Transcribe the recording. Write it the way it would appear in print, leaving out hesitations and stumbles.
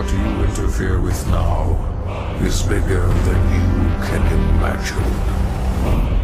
What you interfere with now is bigger than you can imagine.